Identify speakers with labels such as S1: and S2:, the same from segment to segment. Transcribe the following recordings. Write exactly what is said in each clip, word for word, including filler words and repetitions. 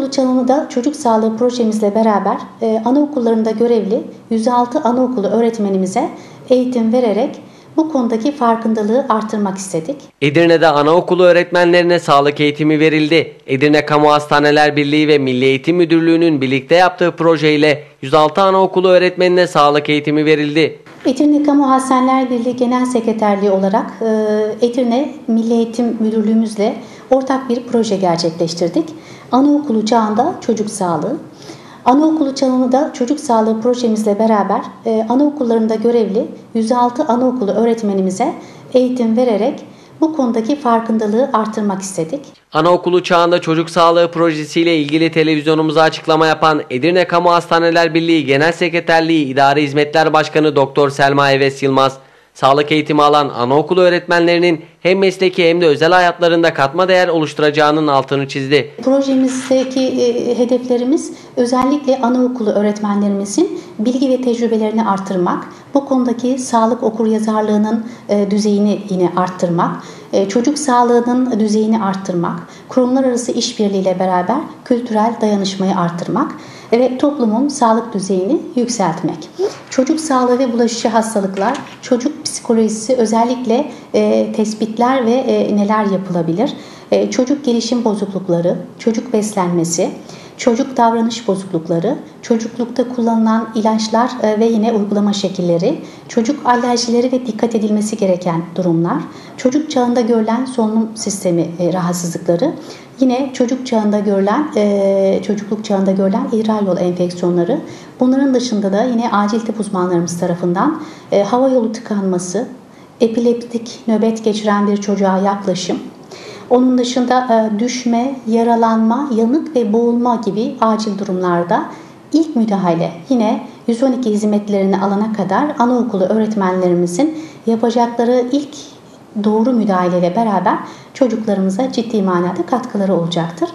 S1: Anaokulu çağında çocuk sağlığı projemizle beraber e, anaokullarında görevli yüz altı anaokulu öğretmenimize eğitim vererek bu konudaki farkındalığı artırmak istedik.
S2: Edirne'de anaokulu öğretmenlerine sağlık eğitimi verildi. Edirne Kamu Hastaneler Birliği ve Milli Eğitim Müdürlüğü'nün birlikte yaptığı projeyle yüz altı anaokulu öğretmenine sağlık eğitimi verildi.
S1: Edirne Kamu Hastaneler Birliği Genel Sekreterliği olarak e, Edirne Milli Eğitim Müdürlüğümüzle ortak bir proje gerçekleştirdik. Anaokulu çağında çocuk sağlığı. Anaokulu çağında çocuk sağlığı projemizle beraber e, anaokullarında görevli yüz altı anaokulu öğretmenimize eğitim vererek bu konudaki farkındalığı artırmak istedik.
S2: Anaokulu çağında çocuk sağlığı projesiyle ilgili televizyonumuza açıklama yapan Edirne Kamu Hastaneler Birliği Genel Sekreterliği İdari Hizmetler Başkanı Doktor Selma Eves Yılmaz, sağlık eğitimi alan anaokulu öğretmenlerinin hem mesleki hem de özel hayatlarında katma değer oluşturacağının altını çizdi.
S1: Projemizdeki e, hedeflerimiz özellikle anaokulu öğretmenlerimizin bilgi ve tecrübelerini artırmak, bu konudaki sağlık okuryazarlığının e, düzeyini yine arttırmak, e, çocuk sağlığının düzeyini arttırmak, kurumlar arası işbirliğiyle beraber kültürel dayanışmayı arttırmak ve toplumun sağlık düzeyini yükseltmek. Çocuk sağlığı ve bulaşıcı hastalıklar, çocuk psikolojisi özellikle e, tespitler ve e, neler yapılabilir? E, çocuk gelişim bozuklukları, çocuk beslenmesi, çocuk davranış bozuklukları, çocuklukta kullanılan ilaçlar e, ve yine uygulama şekilleri, çocuk alerjileri ve dikkat edilmesi gereken durumlar, çocuk çağında görülen solunum sistemi e, rahatsızlıkları, yine çocuk çağında görülen, e, çocukluk çağında görülen idrar yolu enfeksiyonları, bunların dışında da yine acil tıp uzmanlarımız tarafından e, hava yolu tıkanması, epileptik nöbet geçiren bir çocuğa yaklaşım, onun dışında düşme, yaralanma, yanık ve boğulma gibi acil durumlarda ilk müdahale yine yüz on iki hizmetlerini alana kadar anaokulu öğretmenlerimizin yapacakları ilk doğru müdahaleyle beraber çocuklarımıza ciddi manada katkıları olacaktır.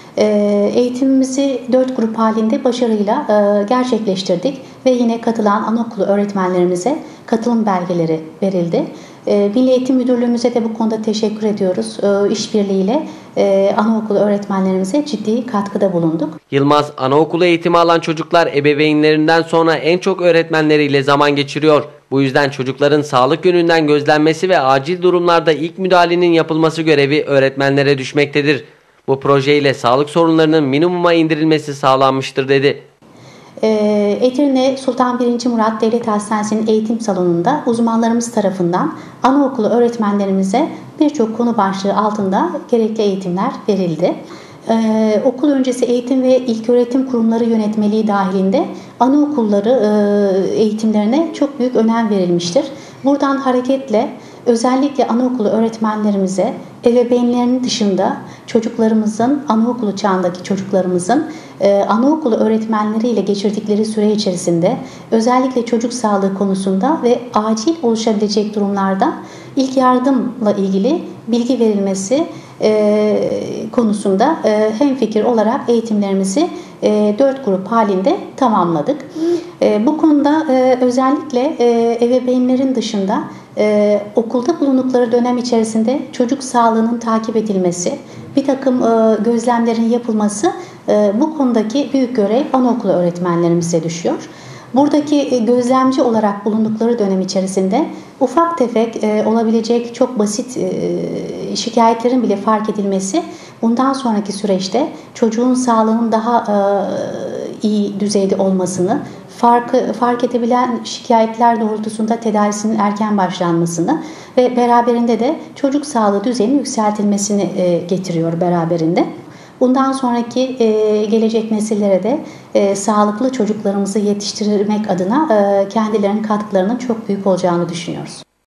S1: Eğitimimizi dört grup halinde başarıyla gerçekleştirdik ve yine katılan anaokulu öğretmenlerimize katılım belgeleri verildi. Milli Eğitim Müdürlüğümüze de bu konuda teşekkür ediyoruz. İşbirliğiyle anaokulu öğretmenlerimize ciddi katkıda bulunduk.
S2: Yılmaz, anaokulu eğitimi alan çocuklar ebeveynlerinden sonra en çok öğretmenleriyle zaman geçiriyor. Bu yüzden çocukların sağlık yönünden gözlenmesi ve acil durumlarda ilk müdahalenin yapılması görevi öğretmenlere düşmektedir. Bu projeyle sağlık sorunlarının minimuma indirilmesi sağlanmıştır dedi.
S1: Edirne Sultan birinci. Murat Devlet Hastanesi'nin eğitim salonunda uzmanlarımız tarafından anaokulu öğretmenlerimize birçok konu başlığı altında gerekli eğitimler verildi. Ee, okul öncesi eğitim ve ilköğretim kurumları yönetmeliği dahilinde anaokulları e, eğitimlerine çok büyük önem verilmiştir. Buradan hareketle özellikle anaokulu öğretmenlerimize ebeveynlerinin dışında çocuklarımızın, anaokulu çağındaki çocuklarımızın e, anaokulu öğretmenleriyle geçirdikleri süre içerisinde özellikle çocuk sağlığı konusunda ve acil oluşabilecek durumlarda ilk yardımla ilgili bilgi verilmesi e, konusunda e, hemfikir olarak eğitimlerimizi e, dört grup halinde tamamladık. E, bu konuda e, özellikle e, ebeveynlerin dışında Ee, okulda bulundukları dönem içerisinde çocuk sağlığının takip edilmesi, bir takım e, gözlemlerin yapılması e, bu konudaki büyük görev anaokulu öğretmenlerimize düşüyor. Buradaki e, gözlemci olarak bulundukları dönem içerisinde ufak tefek e, olabilecek çok basit e, şikayetlerin bile fark edilmesi bundan sonraki süreçte çocuğun sağlığının daha e, iyi düzeyde olmasını, farkı, fark edebilen şikayetler doğrultusunda tedavisinin erken başlanmasını ve beraberinde de çocuk sağlığı düzeyinin yükseltilmesini e, getiriyor beraberinde. Bundan sonraki e, gelecek nesillere de e, sağlıklı çocuklarımızı yetiştirmek adına e, kendilerinin katkılarının çok büyük olacağını düşünüyoruz.